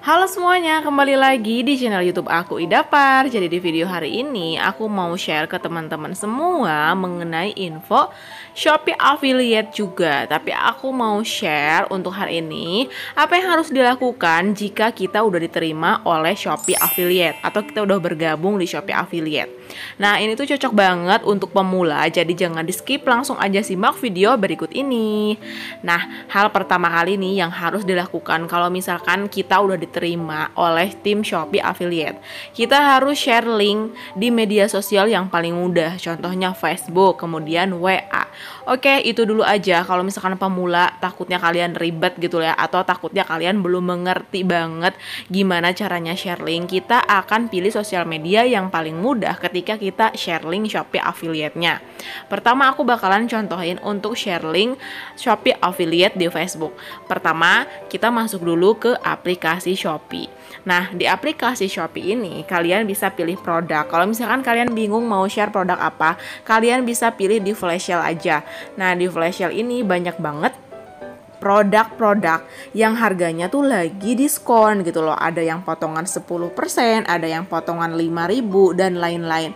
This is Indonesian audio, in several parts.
Halo semuanya, kembali lagi di channel YouTube aku Idapar. Jadi di video hari ini aku mau share ke teman-teman semua mengenai info Shopee affiliate juga. Tapi aku mau share untuk hari ini apa yang harus dilakukan jika kita udah diterima oleh Shopee affiliate atau kita udah bergabung di Shopee affiliate. Nah, ini tuh cocok banget untuk pemula, jadi jangan di-skip, langsung aja simak video berikut ini. Nah, hal pertama kali nih yang harus dilakukan kalau misalkan kita udah diterima oleh tim Shopee affiliate, kita harus share link di media sosial yang paling mudah, contohnya Facebook, kemudian WA. Oke, itu dulu aja. Kalau misalkan pemula takutnya kalian ribet gitu ya, atau takutnya kalian belum mengerti banget gimana caranya share link, kita akan pilih sosial media yang paling mudah ketika kita share link Shopee affiliate-nya. Pertama aku bakalan contohin untuk share link Shopee affiliate di Facebook. Pertama, kita masuk dulu ke aplikasi Shopee. Nah, di aplikasi Shopee ini kalian bisa pilih produk. Kalau misalkan kalian bingung mau share produk apa, kalian bisa pilih di flash sale aja. Nah, di flash sale ini banyak banget produk-produk yang harganya tuh lagi diskon gitu loh. Ada yang potongan 10%, ada yang potongan 5.000 dan lain-lain.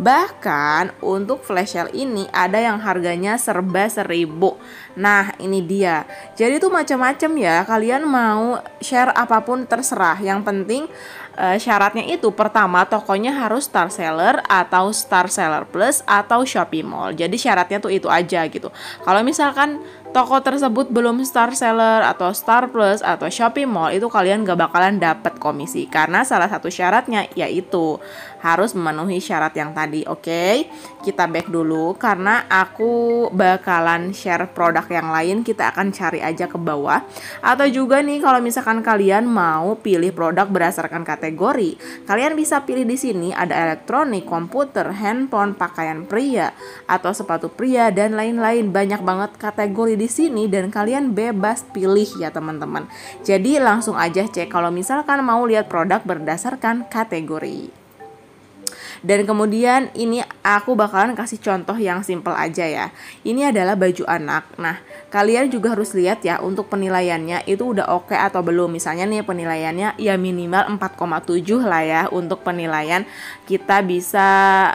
Bahkan untuk flash sale ini ada yang harganya serba 1.000. Nah, ini dia. Jadi tuh macam-macam ya. Kalian mau share apapun terserah. Yang penting syaratnya itu pertama tokonya harus star seller atau star seller plus atau Shopee Mall. Jadi syaratnya tuh itu aja gitu. Kalau misalkan toko tersebut belum star seller atau star plus atau Shopee Mall, itu kalian gak bakalan dapat komisi karena salah satu syaratnya yaitu harus memenuhi syarat yang tadi. Oke, kita back dulu karena aku bakalan share produk yang lain. Kita akan cari aja ke bawah. Atau juga nih kalau misalkan kalian mau pilih produk berdasarkan kategori, kalian bisa pilih di sini ada elektronik, komputer, handphone, pakaian pria atau sepatu pria dan lain-lain. Banyak banget kategori di sini dan kalian bebas pilih ya teman-teman. Jadi langsung aja cek kalau misalkan mau lihat produk berdasarkan kategori. Dan kemudian ini aku bakalan kasih contoh yang simple aja ya. Ini adalah baju anak. Nah, kalian juga harus lihat ya untuk penilaiannya itu udah oke atau belum. Misalnya nih penilaiannya ya minimal 4,7 lah ya untuk penilaian kita bisa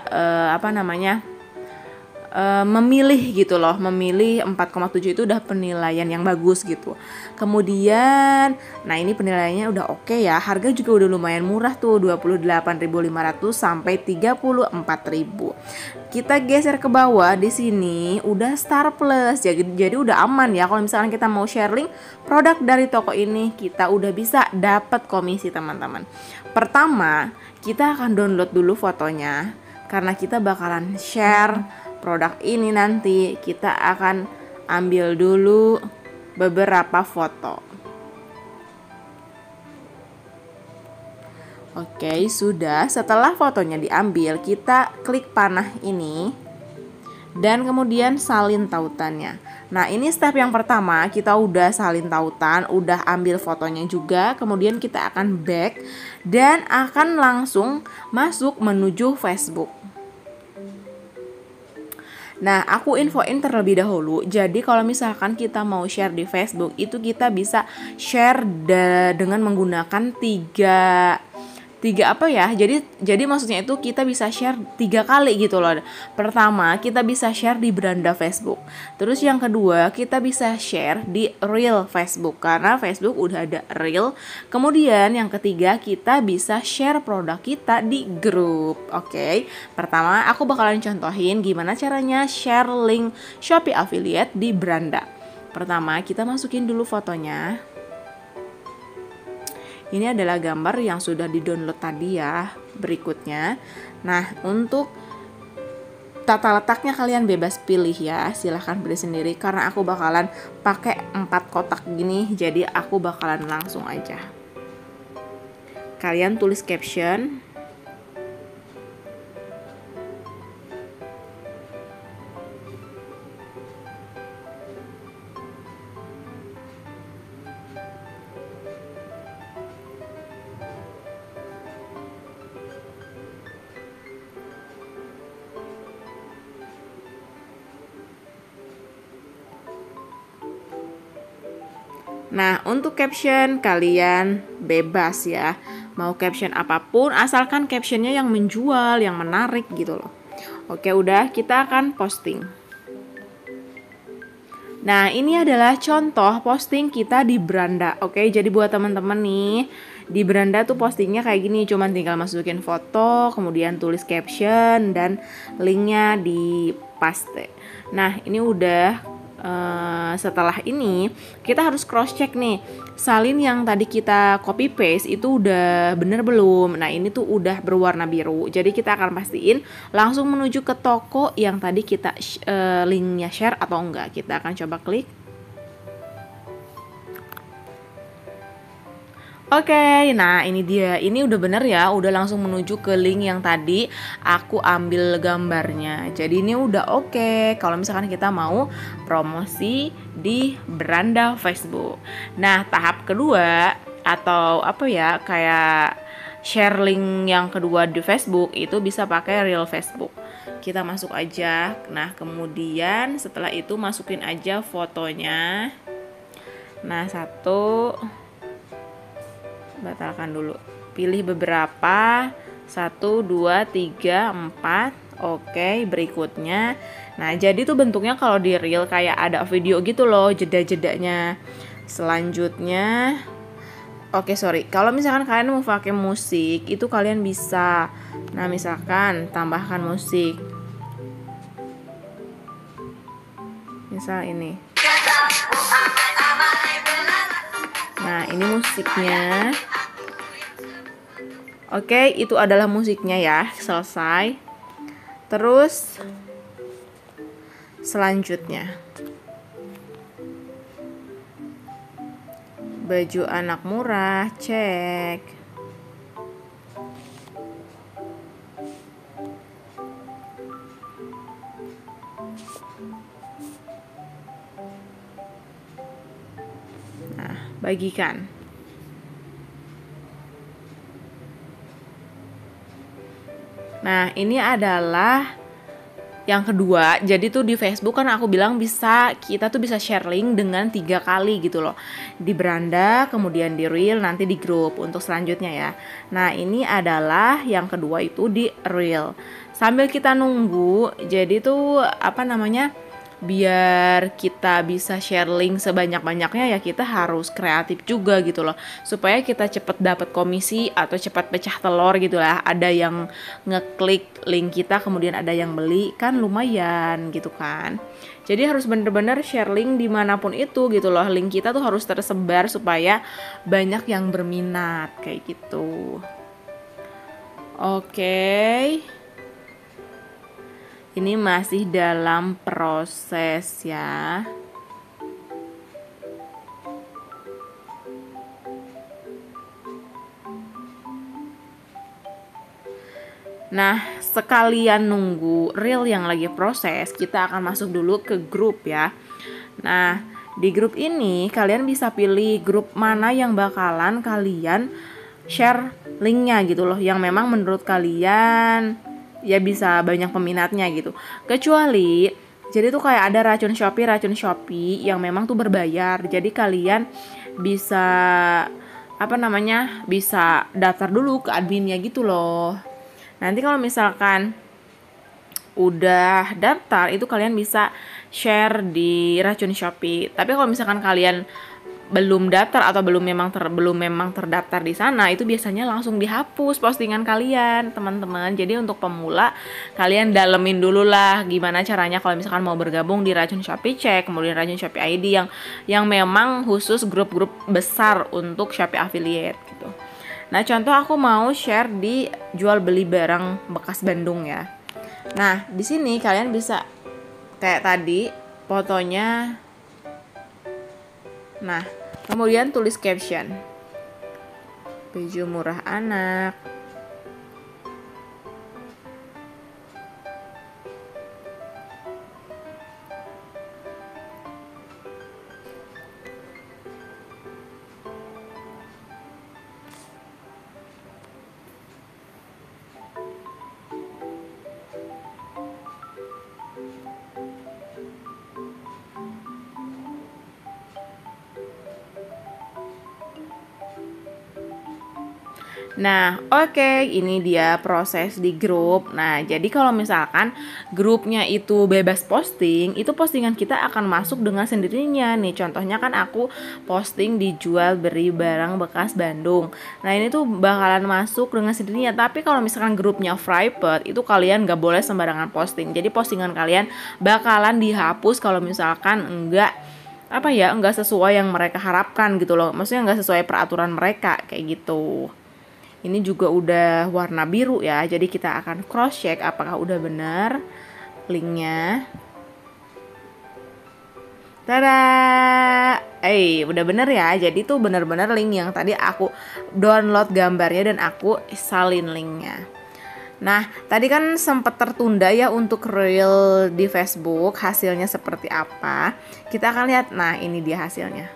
memilih gitu loh. Memilih 4,7 itu udah penilaian yang bagus gitu. Kemudian nah ini penilaiannya udah oke ya. Harga juga udah lumayan murah tuh, 28.500 sampai 34.000. Kita geser ke bawah, di sini udah star plus. Jadi udah aman ya kalau misalkan kita mau share link produk dari toko ini, kita udah bisa dapat komisi teman-teman. Pertama, kita akan download dulu fotonya karena kita bakalan share produk ini nanti. Kita akan ambil dulu beberapa foto. Oke, sudah. Setelah fotonya diambil, kita klik panah ini dan kemudian salin tautannya. Nah, ini step yang pertama, kita udah salin tautan, udah ambil fotonya juga, kemudian kita akan back dan akan langsung masuk menuju Facebook. Nah, aku infoin terlebih dahulu. Jadi kalau misalkan kita mau share di Facebook, itu kita bisa share dengan menggunakan tiga apa ya, jadi maksudnya itu kita bisa share 3 kali gitu loh. Pertama, kita bisa share di beranda Facebook. Terus yang kedua, kita bisa share di reel Facebook karena Facebook udah ada reel. Kemudian yang ketiga, kita bisa share produk kita di grup. Oke, pertama aku bakalan contohin gimana caranya share link Shopee affiliate di beranda. Pertama, kita masukin dulu fotonya. Ini adalah gambar yang sudah di-download tadi ya. Berikutnya, nah untuk tata letaknya kalian bebas pilih ya. Silahkan pilih sendiri karena aku bakalan pakai 4 kotak gini. Jadi aku bakalan langsung aja. Kalian tulis caption. Nah, untuk caption kalian bebas ya. Mau caption apapun asalkan captionnya yang menjual, yang menarik gitu loh. Oke, udah kita akan posting. Nah, ini adalah contoh posting kita di Beranda. Oke, jadi buat teman-teman nih, di Beranda tuh postingnya kayak gini, cuman tinggal masukin foto, kemudian tulis caption dan linknya di paste. Nah, ini udah setelah ini kita harus cross check nih, salin yang tadi kita copy paste itu udah bener belum. Nah, ini tuh udah berwarna biru, jadi kita akan pastiin langsung menuju ke toko yang tadi kita linknya share atau enggak. Kita akan coba klik. Oke, nah ini dia. Ini udah bener ya, udah langsung menuju ke link yang tadi aku ambil gambarnya. Jadi ini udah oke kalau misalkan kita mau promosi di beranda Facebook. Nah, tahap kedua atau apa ya, kayak share link yang kedua di Facebook itu bisa pakai real Facebook. Kita masuk aja. Nah, kemudian setelah itu masukin aja fotonya. Nah, satu, batalkan dulu, pilih beberapa, 1, 2, 3, 4. Oke, berikutnya. Nah, jadi tuh bentuknya kalau di reel kayak ada video gitu loh, jeda-jedanya. Selanjutnya, oke, sorry, kalau misalkan kalian mau pakai musik itu kalian bisa. Nah, misalkan tambahkan musik, misal ini. Nah, ini musiknya. Oke, itu adalah musiknya ya, selesai. Terus selanjutnya, baju anak murah, cek. Nah, bagikan. Nah, ini adalah yang kedua. Jadi tuh di Facebook kan aku bilang kita tuh bisa share link dengan 3 kali gitu loh. Di beranda, kemudian di reel, nanti di grup untuk selanjutnya ya. Nah, ini adalah yang kedua itu di reel. Sambil kita nunggu, jadi tuh apa namanya, biar kita bisa share link sebanyak-banyaknya ya kita harus kreatif juga gitu loh, supaya kita cepet dapat komisi atau cepat pecah telur gitu lah. Ada yang ngeklik link kita kemudian ada yang beli, kan lumayan gitu kan. Jadi harus bener-bener share link dimanapun itu gitu loh. Link kita tuh harus tersebar supaya banyak yang berminat kayak gitu. Oke. Ini masih dalam proses ya. Nah, sekalian nunggu reel yang lagi proses, kita akan masuk dulu ke grup ya. Nah, di grup ini kalian bisa pilih grup mana yang bakalan kalian share linknya gitu loh, yang memang menurut kalian ya bisa banyak peminatnya gitu. Kecuali jadi tuh kayak ada racun Shopee yang memang tuh berbayar. Jadi kalian bisa bisa daftar dulu ke adminnya gitu loh. Nanti kalau misalkan udah daftar itu kalian bisa share di racun Shopee. Tapi kalau misalkan kalian belum daftar atau belum memang terdaftar di sana, itu biasanya langsung dihapus postingan kalian, teman-teman. Jadi untuk pemula kalian dalemin dulu lah gimana caranya kalau misalkan mau bergabung di racun Shopee, cek kemudian racun Shopee ID yang memang khusus grup-grup besar untuk Shopee affiliate gitu. Nah, contoh aku mau share di jual beli barang bekas Bandung ya. Nah, di sini kalian bisa kayak tadi fotonya. Nah, kemudian tulis caption, baju murah anak. Nah, oke, ini dia proses di grup. Nah, jadi kalau misalkan grupnya itu bebas posting, itu postingan kita akan masuk dengan sendirinya. Nih, contohnya kan aku posting dijual beri barang bekas Bandung. Nah, ini tuh bakalan masuk dengan sendirinya. Tapi kalau misalkan grupnya private, itu kalian gak boleh sembarangan posting. Jadi postingan kalian bakalan dihapus kalau misalkan enggak sesuai yang mereka harapkan gitu loh. Maksudnya enggak sesuai peraturan mereka kayak gitu. Ini juga udah warna biru ya, jadi kita akan cross check apakah udah benar linknya. Tada, udah bener ya. Jadi tuh bener-bener link yang tadi aku download gambarnya dan aku salin linknya. Nah, tadi kan sempat tertunda ya untuk reel di Facebook, hasilnya seperti apa. Kita akan lihat, nah ini dia hasilnya.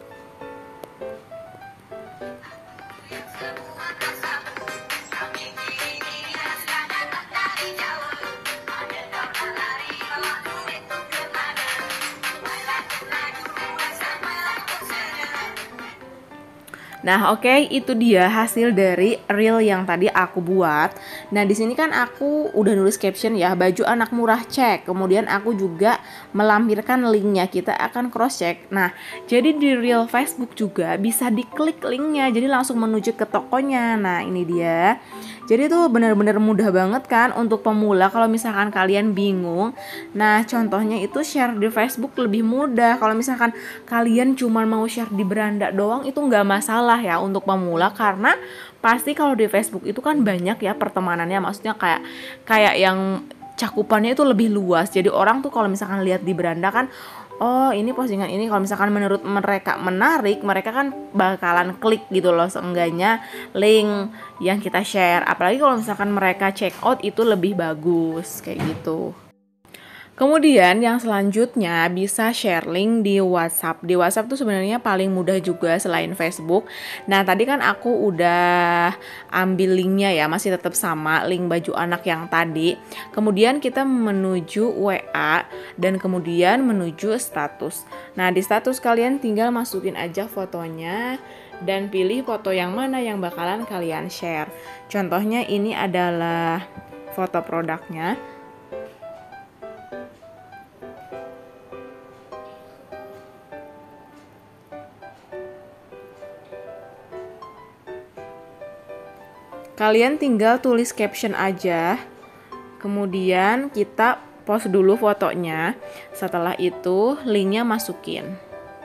Nah, oke, itu dia hasil dari reel yang tadi aku buat. Nah, di sini kan aku udah nulis caption ya, baju anak murah cek. Kemudian aku juga melampirkan linknya, kita akan cross check. Nah, jadi di reel Facebook juga bisa diklik linknya, jadi langsung menuju ke tokonya. Nah, ini dia. Jadi tuh benar-benar mudah banget kan untuk pemula kalau misalkan kalian bingung. Nah, contohnya itu share di Facebook lebih mudah. Kalau misalkan kalian cuma mau share di beranda doang itu nggak masalah ya untuk pemula, karena pasti kalau di Facebook itu kan banyak ya pertemanannya, maksudnya kayak yang cakupannya itu lebih luas. Jadi orang tuh kalau misalkan lihat di beranda kan, oh ini postingan ini kalau misalkan menurut mereka menarik, mereka kan bakalan klik gitu loh seenggaknya link yang kita share. Apalagi kalau misalkan mereka check out itu lebih bagus kayak gitu. Kemudian yang selanjutnya bisa share link di WhatsApp. Di WhatsApp tuh sebenarnya paling mudah juga selain Facebook. Nah, tadi kan aku udah ambil linknya ya, masih tetap sama link baju anak yang tadi. Kemudian kita menuju WA dan kemudian menuju status. Nah, di status kalian tinggal masukin aja fotonya dan pilih foto yang mana yang bakalan kalian share. Contohnya ini adalah foto produknya. Kalian tinggal tulis caption aja, kemudian kita post dulu fotonya, setelah itu linknya masukin.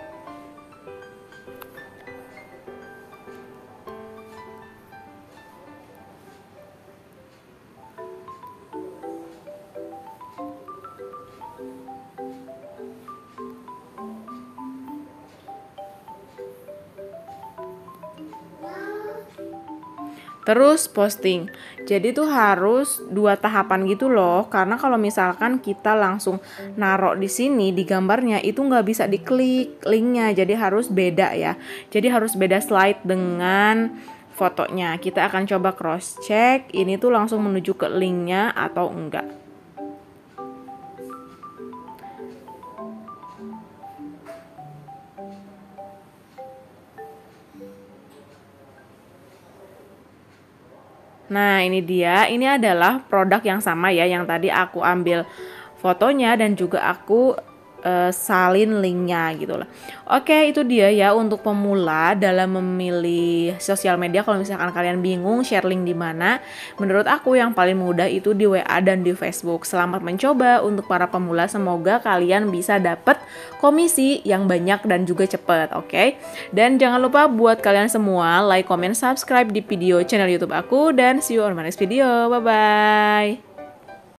Terus posting. Jadi tuh harus 2 tahapan gitu loh. Karena kalau misalkan kita langsung narok di sini di gambarnya itu nggak bisa diklik linknya. Jadi harus beda ya. Jadi harus beda slide dengan fotonya. Kita akan coba cross check. Ini tuh langsung menuju ke linknya atau enggak. Nah, ini dia. Ini adalah produk yang sama ya, yang tadi aku ambil fotonya dan juga aku salin linknya gitu lah. Oke, itu dia ya untuk pemula dalam memilih sosial media. Kalau misalkan kalian bingung share link di mana, menurut aku yang paling mudah itu di WA dan di Facebook. Selamat mencoba untuk para pemula, semoga kalian bisa dapat komisi yang banyak dan juga cepet, oke? Dan jangan lupa buat kalian semua like, comment, subscribe di video channel YouTube aku, dan see you on my next video. Bye bye.